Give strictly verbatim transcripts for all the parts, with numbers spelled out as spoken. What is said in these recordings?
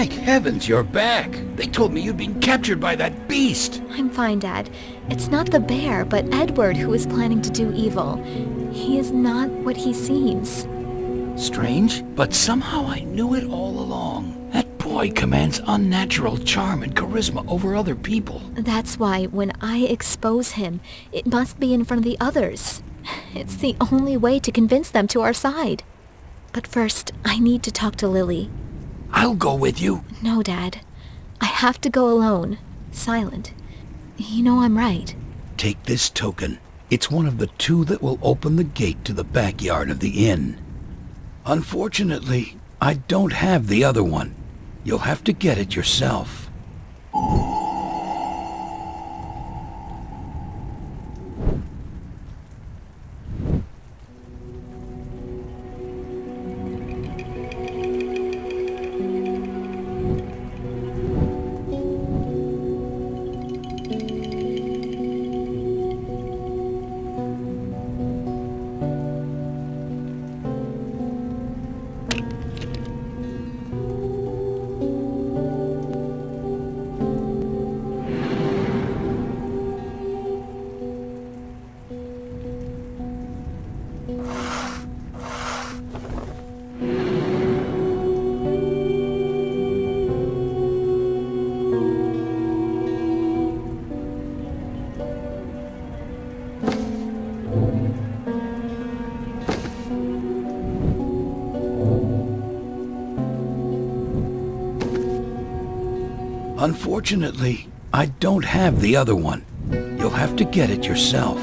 Thank heavens you're back. They told me you'd been captured by that beast. I'm fine, Dad. It's not the bear, but Edward who is planning to do evil. He is not what he seems. Strange, but somehow I knew it all along. That boy commands unnatural charm and charisma over other people. That's why when I expose him, it must be in front of the others. It's the only way to convince them to our side. But first, I need to talk to Lily. I'll go with you. No, Dad. I have to go alone. Silent. You know I'm right. Take this token. It's one of the two that will open the gate to the backyard of the inn. Unfortunately, I don't have the other one. You'll have to get it yourself. Unfortunately, I don't have the other one. You'll have to get it yourself.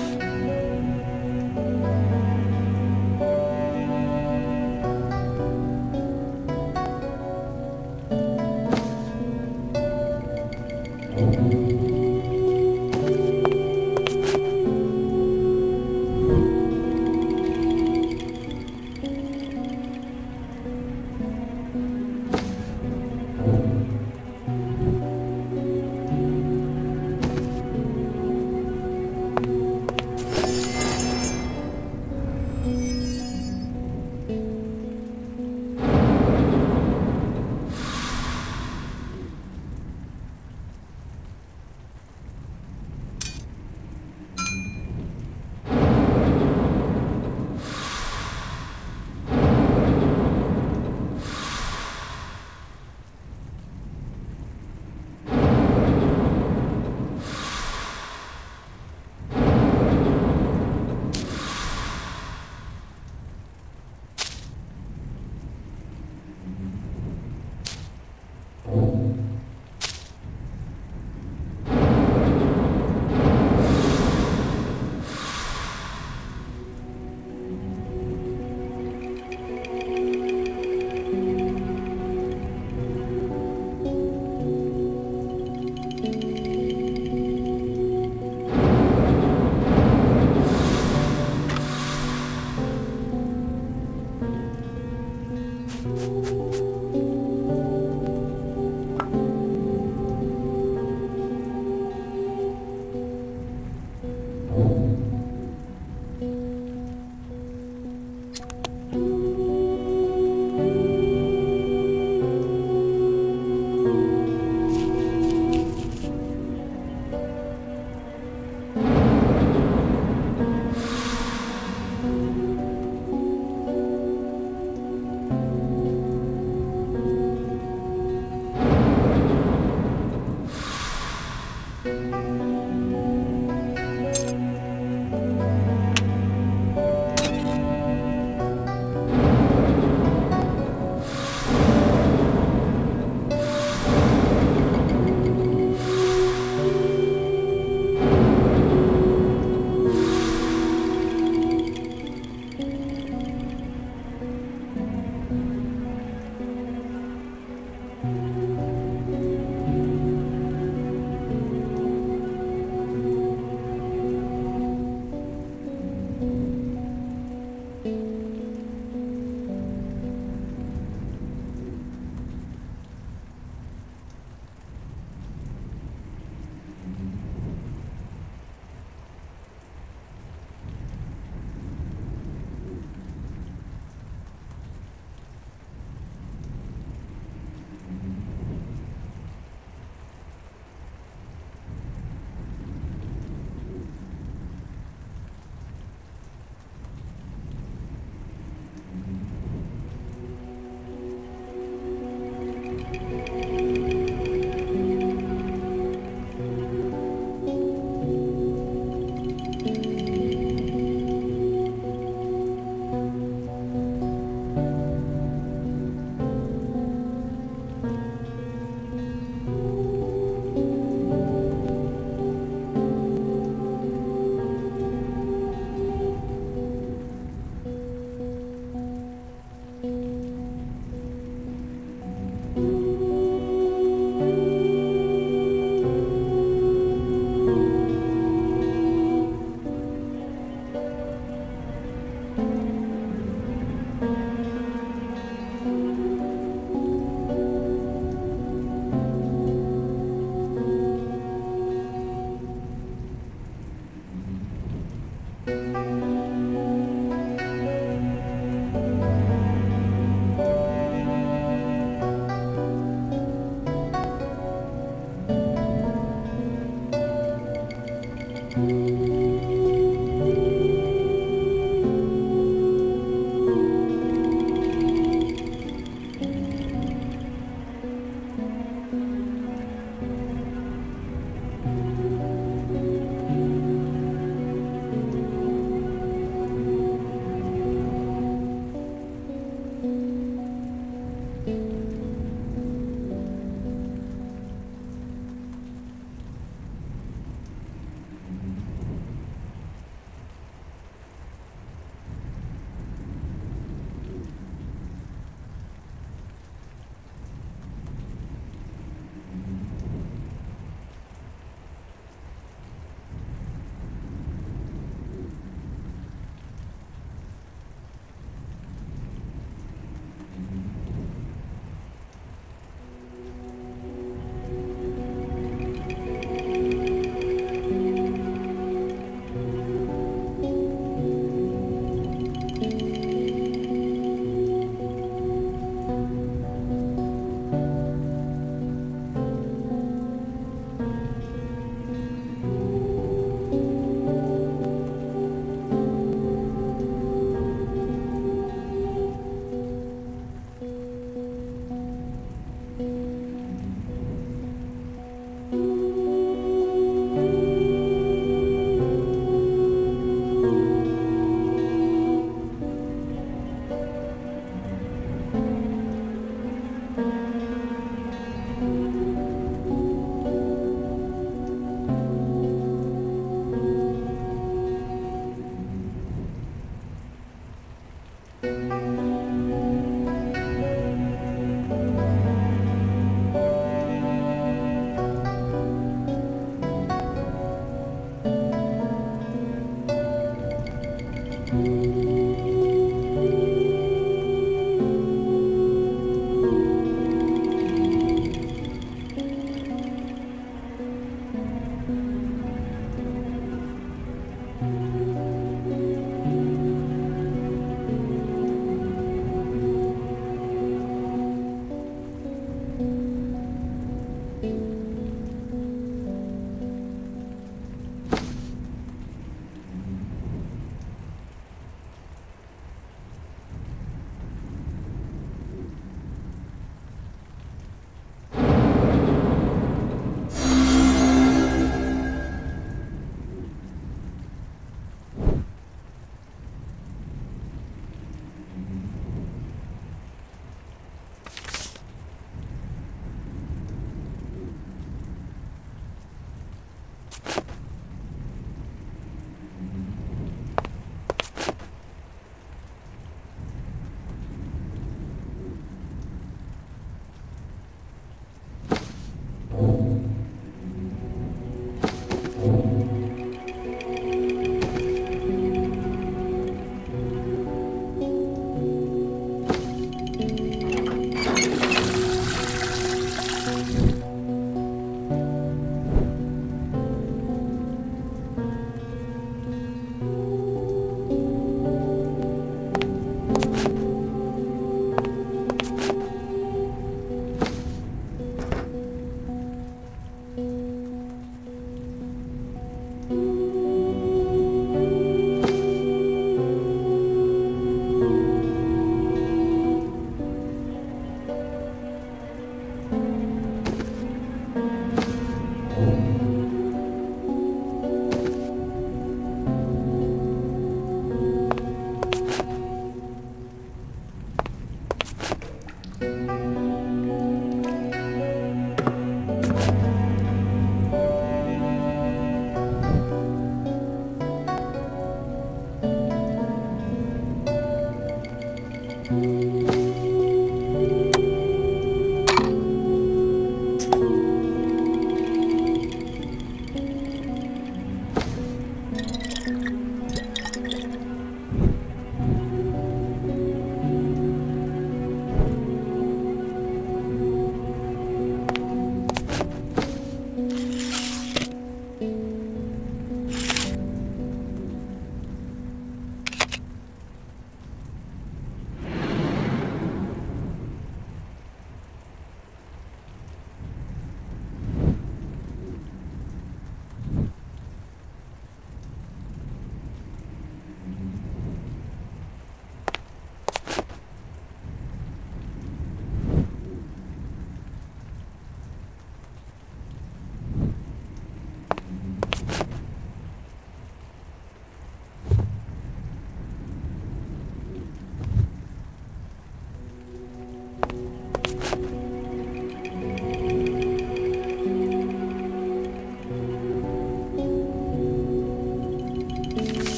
Thank you.